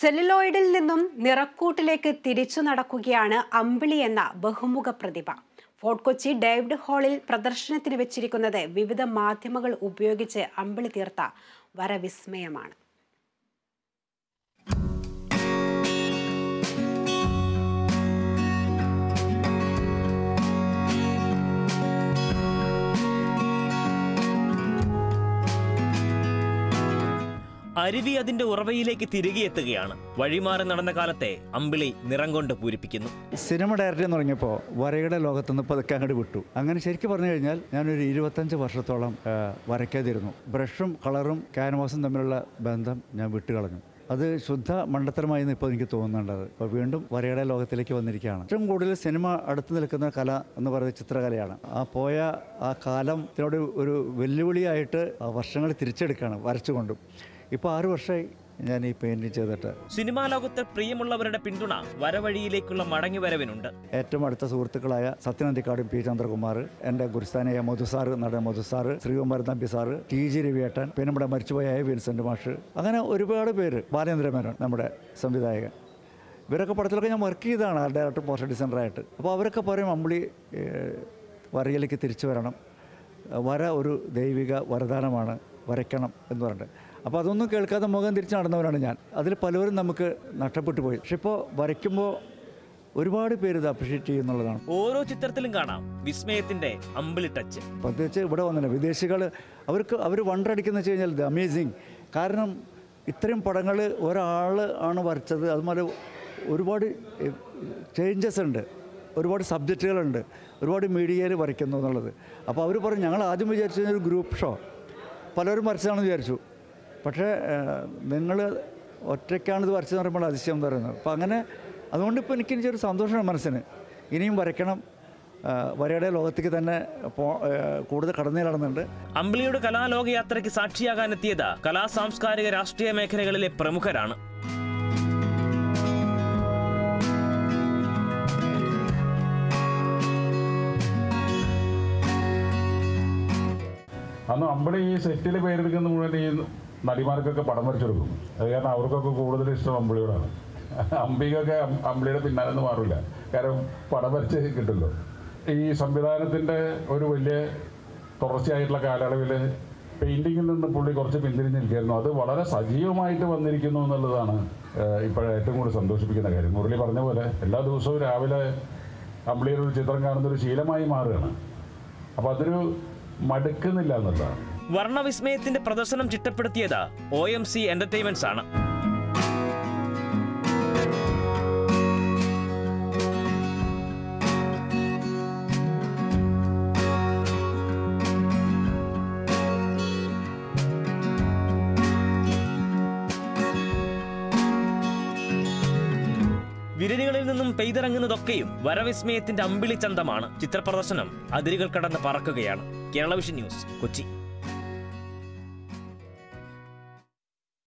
സെല്ലുലോയിഡിൽ നിന്നും നിറക്കൂട്ടിലേക്ക് തിരിച്ചു നടക്കുകയാണ് അമ്പിളി എന്ന ബഹുമുഖ പ്രതിഭ. ഫോർട്ട് കൊച്ചി ഡേവിഡ് ഹാളിൽ പ്രദർശനത്തിന് വെച്ചിരിക്കുന്നത് വിവിധ മാധ്യമങ്ങൾ ഉപയോഗിച്ച് അമ്പിളി തീർത്ത വരവിസ്മയമാണ്. അരുവി അതിന്റെ ഉറവയിലേക്ക് തിരികെ എത്തുകയാണ്. വഴിമാറി നടന്ന കാലത്തെ അമ്പിളി നിറം കൊണ്ട് പൂരിപ്പിക്കുന്നു. സിനിമ ഡയറക്ടർ എന്ന് തുടങ്ങിയപ്പോൾ വരയുടെ ലോകത്തുനിന്ന് പതുക്കെ അങ്ങോട്ട് വിട്ടു. അങ്ങനെ ശരിക്കും പറഞ്ഞു കഴിഞ്ഞാൽ ഞാനൊരു 25 വർഷത്തോളം വരയ്ക്കാതിരുന്നു. ബ്രഷും കളറും ക്യാൻവാസും തമ്മിലുള്ള ബന്ധം ഞാൻ വിട്ടുകളഞ്ഞു. അത് ശുദ്ധ മണ്ടത്തരമായി ഇപ്പോൾ എനിക്ക് തോന്നുന്നുണ്ടത്. അപ്പോൾ വീണ്ടും വരയുടെ ലോകത്തിലേക്ക് വന്നിരിക്കുകയാണ്. ഏറ്റവും കൂടുതൽ സിനിമ അടുത്ത് നിൽക്കുന്ന കല എന്ന് പറയുന്നത് ചിത്രകലയാണ്. പോയ ആ കാലത്തിനോട് ഒരു വെല്ലുവിളിയായിട്ട് വർഷങ്ങൾ തിരിച്ചെടുക്കുകയാണ് വരച്ചുകൊണ്ടും. ഇപ്പോൾ 6 വർഷമായി ഞാൻ ഈ പെയിന്റിങ് ചെയ്തിട്ട്. സിനിമാ ലോകത്ത് പ്രിയമുള്ളവരുടെ പിന്തുണ വരവഴിയിലേക്കുള്ള മടങ്ങിവരവിനുണ്ട്. ഏറ്റവും അടുത്ത സുഹൃത്തുക്കളായ സത്യനന്ദിക്കാടും പി ചന്ദ്രകുമാർ, എൻ്റെ ഗുരുസ്ഥാനായ മധുസാറ്, നടൻ മധുസാറ്, ശ്രീകുമാരൻ തമ്പി സാറ്, ടി.ജി. രവിയേട്ടൻ, പിന്നെ നമ്മുടെ മരിച്ചുപോയ വിൻസെൻ്റ് മാഷ്, അങ്ങനെ ഒരുപാട് പേര്, ബാലേന്ദ്രമേനോൻ നമ്മുടെ സംവിധായകൻ, ഇവരൊക്കെ പടത്തിലൊക്കെ ഞാൻ വർക്ക് ചെയ്തതാണ് ഡയറക്ടർ പോസ്റ്റർ ഡിസൈനറായിട്ട്. അപ്പോൾ അവരൊക്കെ പറയും അമ്പിളി വരയിലേക്ക് തിരിച്ചു വരണം, വര ഒരു ദൈവിക വരദാനമാണ്, വരയ്ക്കണം എന്ന് പറഞ്ഞിട്ട്. അപ്പോൾ അതൊന്നും കേൾക്കാതെ മുഖം തിരിച്ച് നടന്നവരാണ് ഞാൻ. അതിൽ പലവരും നമുക്ക് നഷ്ടപ്പെട്ടു പോയി. പക്ഷെ ഇപ്പോൾ വരയ്ക്കുമ്പോൾ ഒരുപാട് പേര് ഇത് അപ്രീഷിയേറ്റ് ചെയ്യുന്നുള്ളതാണ്. ഓരോ ചിത്രത്തിലും കാണാം വിസ്മയത്തിന്റെ അമ്പിളി ടച്ച്. പ്രത്യേകിച്ച് ഇവിടെ വന്നില്ല വിദേശികൾ, അവർ വണ്ടടിക്കുന്ന വെച്ച് കഴിഞ്ഞാൽ ഇത് അമേസിങ്. കാരണം ഇത്രയും പടങ്ങൾ ഒരാൾ ആണ് വരച്ചത്. അതുപോലെ ഒരുപാട് ചേഞ്ചസ് ഉണ്ട്, ഒരുപാട് സബ്ജക്റ്റുകളുണ്ട്, ഒരുപാട് മീഡിയയിൽ വരയ്ക്കുന്നു എന്നുള്ളത്. അപ്പോൾ അവർ പറഞ്ഞു ഞങ്ങൾ ആദ്യം വിചാരിച്ചു ഒരു ഗ്രൂപ്പ് ഷോ പലരും വരച്ചതാണെന്ന് വിചാരിച്ചു. പക്ഷേ നിങ്ങൾ ഒറ്റയ്ക്കാണിത് വരച്ചതെന്ന് പറയുമ്പോൾ അതിശയം എന്ന് പറയുന്നത്. അപ്പോൾ അങ്ങനെ അതുകൊണ്ടിപ്പോൾ എനിക്കൊരു സന്തോഷമാണ് മനസ്സിന്. ഇനിയും വരയ്ക്കണം, വരയുടെ ലോകത്തേക്ക് തന്നെ കൂടുതൽ കടന്നു നടന്നുണ്ട്. അമ്പിളിയുടെ കലാലോകയാത്രയ്ക്ക് സാക്ഷിയാകാനെത്തിയത് കലാ സാംസ്കാരിക രാഷ്ട്രീയ മേഖലകളിലെ പ്രമുഖരാണ്. അന്ന് അമ്പിളി ഈ സെറ്റിൽ പേരെടുക്കുന്ന മുഴുവൻ ഈ നടിമാർക്കൊക്കെ പടം വരച്ചെടുക്കും. അത് കാരണം അവർക്കൊക്കെ കൂടുതൽ ഇഷ്ടം അമ്പിളിയോടാണ്. അമ്പികൊക്കെ അമ്പിളിയുടെ പിന്നാലെ മാറില്ല, കാരണം പടം വരച്ച് കിട്ടുമല്ലോ. ഈ സംവിധാനത്തിൻ്റെ ഒരു വലിയ തുടർച്ചയായിട്ടുള്ള കാലയളവിൽ പെയിൻറ്റിങ്ങിൽ നിന്ന് പുള്ളി കുറച്ച് പിന്തിരിഞ്ഞ് നിൽക്കുകയായിരുന്നു. അത് വളരെ സജീവമായിട്ട് വന്നിരിക്കുന്നു എന്നുള്ളതാണ് ഇപ്പോഴേറ്റവും കൂടുതൽ സന്തോഷിപ്പിക്കുന്ന കാര്യം. മുരളി പറഞ്ഞ പോലെ എല്ലാ ദിവസവും രാവിലെ അമ്പിളിയുടെ ഒരു ചിത്രം കാണുന്നൊരു ശീലമായി മാറുകയാണ്. അപ്പോൾ അതൊരു മടുക്കുന്നില്ല എന്നുള്ളതാണ്. വർണ്ണവിസ്മയത്തിന്റെ പ്രദർശനം ചിട്ടപ്പെടുത്തിയത് OMC എന്റർടൈൻമെന്റ്സ് ആണ്. വിരലുകളിൽ നിന്നും പെയ്തിറങ്ങുന്നതൊക്കെയും വരവിസ്മയത്തിന്റെ അമ്പിളി ചന്തമാണ്. ചിത്രപ്രദർശനം അതിരുകൾ കടന്ന് പറക്കുകയാണ്. Kerala vision news, Kochi.